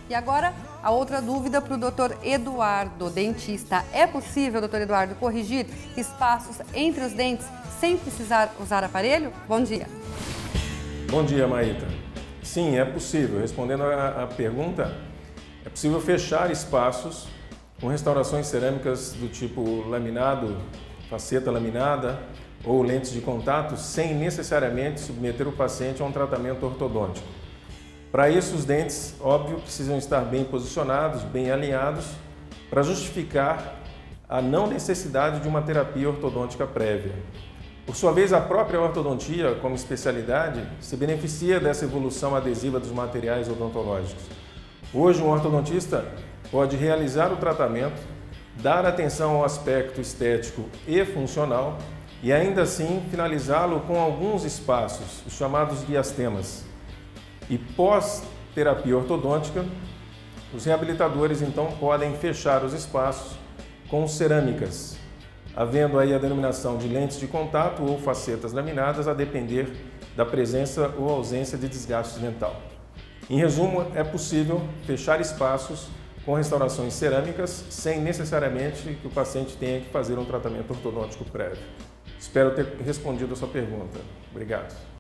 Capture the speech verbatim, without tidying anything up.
E agora, a outra dúvida para o doutor Eduardo, dentista. É possível, doutor Eduardo, corrigir espaços entre os dentes sem precisar usar aparelho? Bom dia. Bom dia, Maíta. Sim, é possível. Respondendo à pergunta, é possível fechar espaços com restaurações cerâmicas do tipo laminado, faceta laminada ou lentes de contato sem necessariamente submeter o paciente a um tratamento ortodôntico. Para isso, os dentes, óbvio, precisam estar bem posicionados, bem alinhados, para justificar a não necessidade de uma terapia ortodôntica prévia. Por sua vez, a própria ortodontia, como especialidade, se beneficia dessa evolução adesiva dos materiais odontológicos. Hoje, um ortodontista pode realizar o tratamento, dar atenção ao aspecto estético e funcional e ainda assim finalizá-lo com alguns espaços, os chamados diastemas. E pós-terapia ortodôntica, os reabilitadores então podem fechar os espaços com cerâmicas, havendo aí a denominação de lentes de contato ou facetas laminadas a depender da presença ou ausência de desgaste dental. Em resumo, é possível fechar espaços com restaurações cerâmicas sem necessariamente que o paciente tenha que fazer um tratamento ortodôntico prévio. Espero ter respondido a sua pergunta. Obrigado.